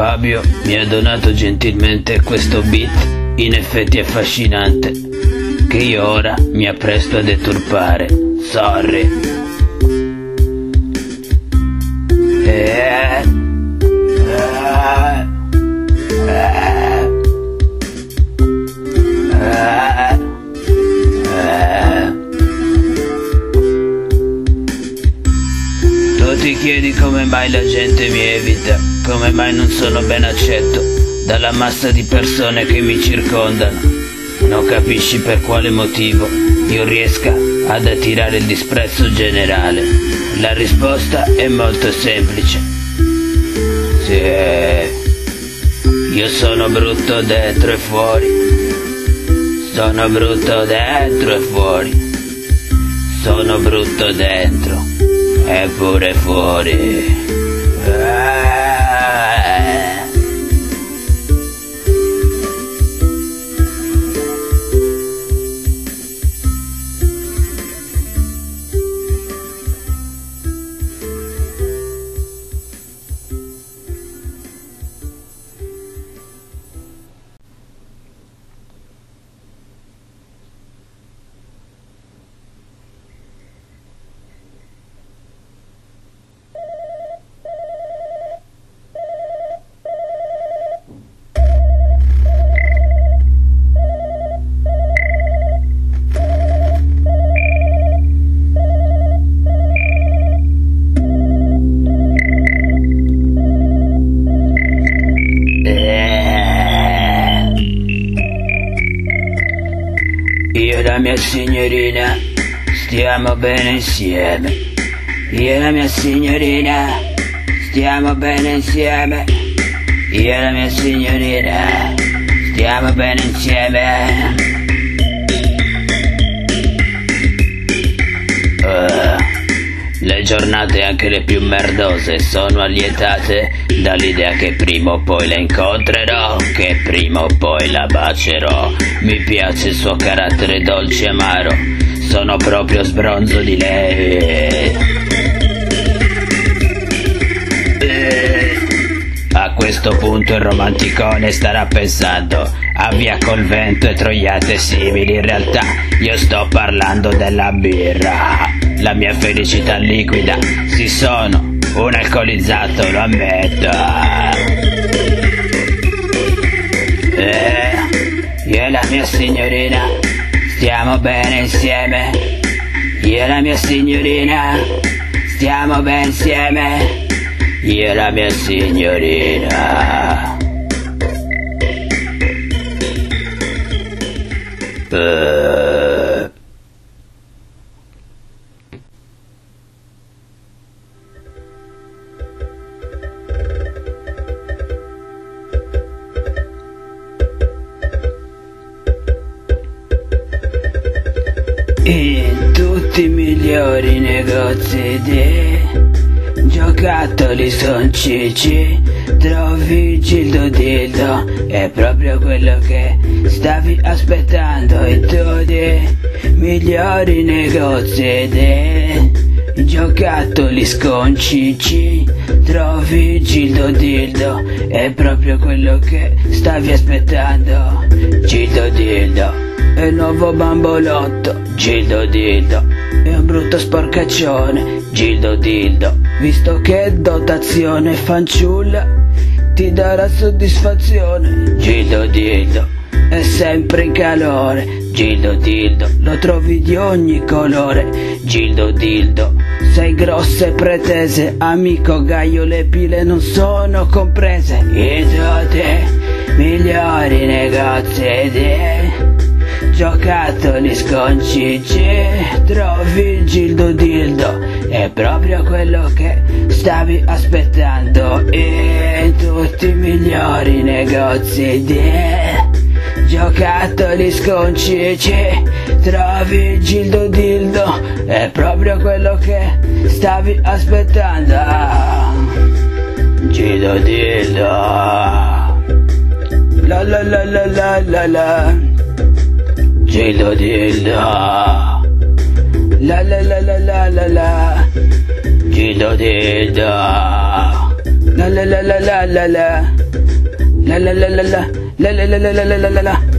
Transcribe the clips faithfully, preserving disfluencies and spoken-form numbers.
Fabio mi ha donato gentilmente questo beat, in effetti affascinante, che io ora mi appresto a deturpare. Sorry. Eh, eh, eh, eh, eh. Tu ti chiedi come mai la gente mi evita, come mai non sono ben accetto dalla massa di persone che mi circondano. Non capisci per quale motivo io riesca ad attirare il disprezzo generale. La risposta è molto semplice. Sì, io sono brutto dentro e fuori. Sono brutto dentro e fuori. Sono brutto dentro e pure fuori. Ah. Io e la mia signorina stiamo bene insieme. Io e la mia signorina stiamo bene insieme. Io e la mia signorina stiamo bene insieme. Uh, le giornate, anche le più merdose, sono allietate dall'idea che prima o poi la incontrerò, che prima o poi la bacerò. Mi piace il suo carattere dolce e amaro, sono proprio sbronzo di lei. Eh, a questo punto il romanticone starà pensando a Via col vento e troiate simili. In realtà io sto parlando della birra. La mia felicità liquida, sì, sono un alcolizzato, lo ammetto. Eh, io e la mia signorina stiamo bene insieme. Io e la mia signorina stiamo bene insieme. Io e la mia signorina. Uh. In tutti i migliori negozi di giocattoli son cicci trovi Gildo Dildo, è proprio quello che stavi aspettando. In tutti i migliori negozi di giocattoli sconcicci trovi Gildo Dildo, è proprio quello che stavi aspettando. Gildo Dildo è il nuovo bambolotto. Gildo Dildo è un brutto sporcaccione. Gildo Dildo, visto che dotazione fanciulla ti darà soddisfazione. Gildo Dildo è sempre in calore. Gildo Dildo lo trovi di ogni colore. Gildo Dildo, sei grosse pretese, amico Gaio, le pile non sono comprese. In tutti i migliori negozi di giocattoli sconcicci trovi Gildo Dildo, è proprio quello che stavi aspettando. In tutti i migliori negozi di giocattoli sconcicci trovi Gildo Dildo, è proprio quello che stavi aspettando. Gildo Dildo, la la la la la la la. Gildo Dildo, la la la la la la la. Gildo Dildo, la la la la la la la la la la la la la la la la la la la la la.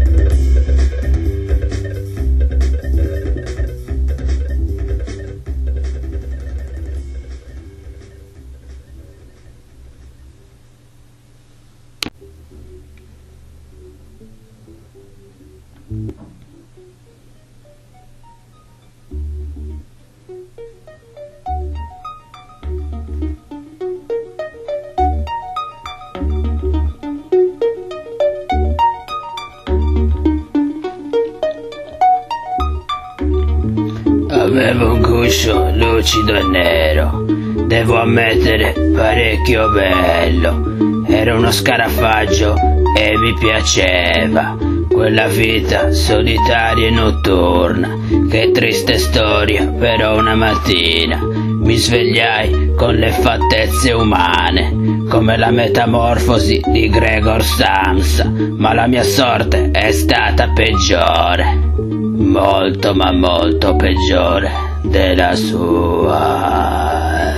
Avevo un guscio lucido e nero, devo ammettere parecchio bello. Era uno scarafaggio e mi piaceva quella vita solitaria e notturna. Che triste storia, però una mattina mi svegliai con le fattezze umane, come la metamorfosi di Gregor Samsa, ma la mia sorte è stata peggiore. Molto ma molto peggiore della sua.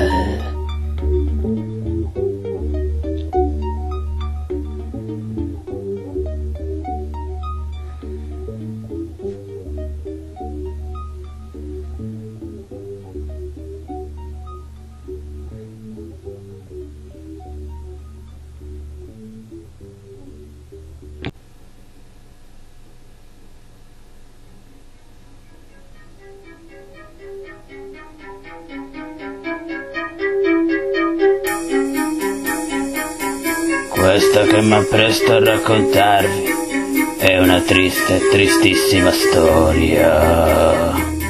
Questa che mi appresto a raccontarvi è una triste, tristissima storia.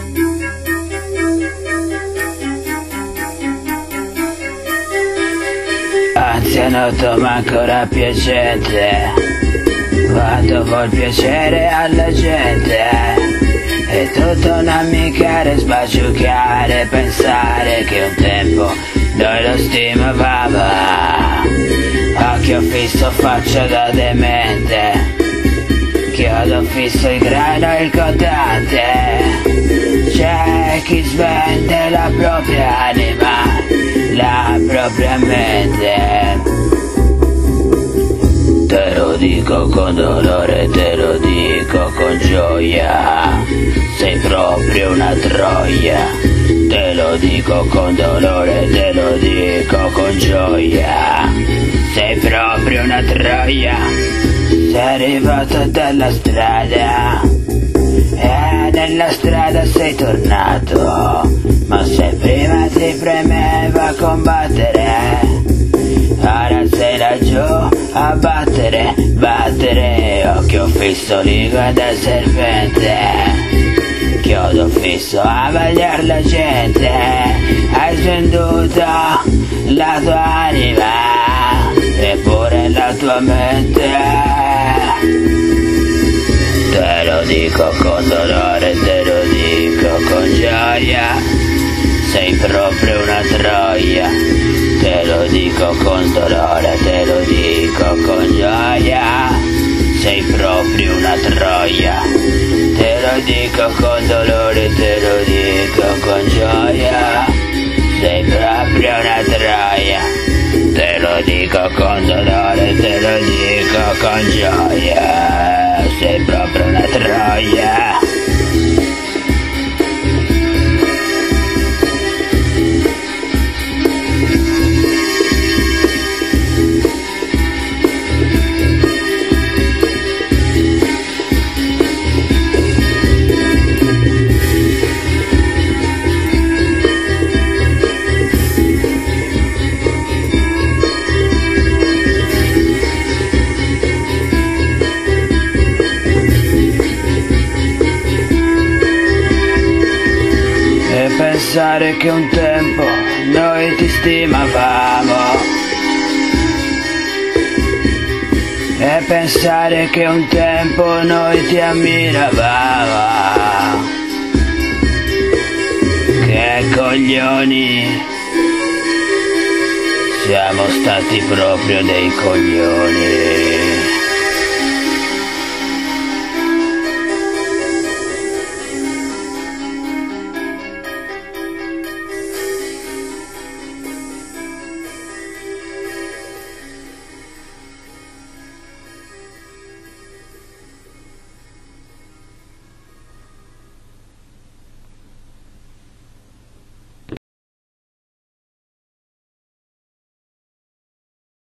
Anzianotto ma ancora piacente, quando vuol piacere alla gente. È tutto un ammiccare, sbaciucare, pensare che un tempo noi lo stimavamo. Occhio fisso, faccia da demente, chiodo fisso, il grano e il contante. C'è chi svende la propria anima, la propria mente. Te lo dico con dolore, te lo dico con gioia, sei proprio una troia. Te lo dico con dolore, te lo dico con gioia, sei proprio una troia. Sei arrivato dalla strada e nella strada sei tornato, ma se prima ti premeva combattere, ora sei laggiù a battere, battere. Occhio fisso, lingua da serpente, chiodo fisso a vagliare la gente. Hai svenduto la tua anima eppure la tua mente. Te lo dico con dolore, te lo dico con gioia, sei proprio una troia. Te lo dico con dolore, te lo dico con gioia, sei proprio una troia. Te lo dico con dolore, te lo dico con gioia, sei proprio una troia. Te lo dico con dolore, te lo dico con gioia, sei proprio una troia. Pensare che un tempo noi ti stimavamo, e pensare che un tempo noi ti ammiravamo. Che coglioni, siamo stati proprio dei coglioni.